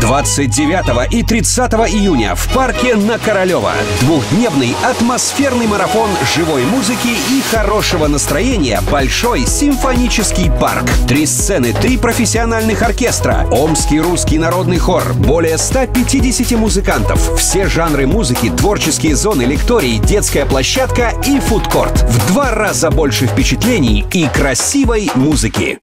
29 и 30 июня в парке на Королева. Двухдневный атмосферный марафон живой музыки и хорошего настроения «Большой симфонический парк». 3 сцены, 3 профессиональных оркестра, Омский русский народный хор, более 150 музыкантов, все жанры музыки, творческие зоны, лектории, детская площадка и фудкорт. В 2 раза больше впечатлений и красивой музыки.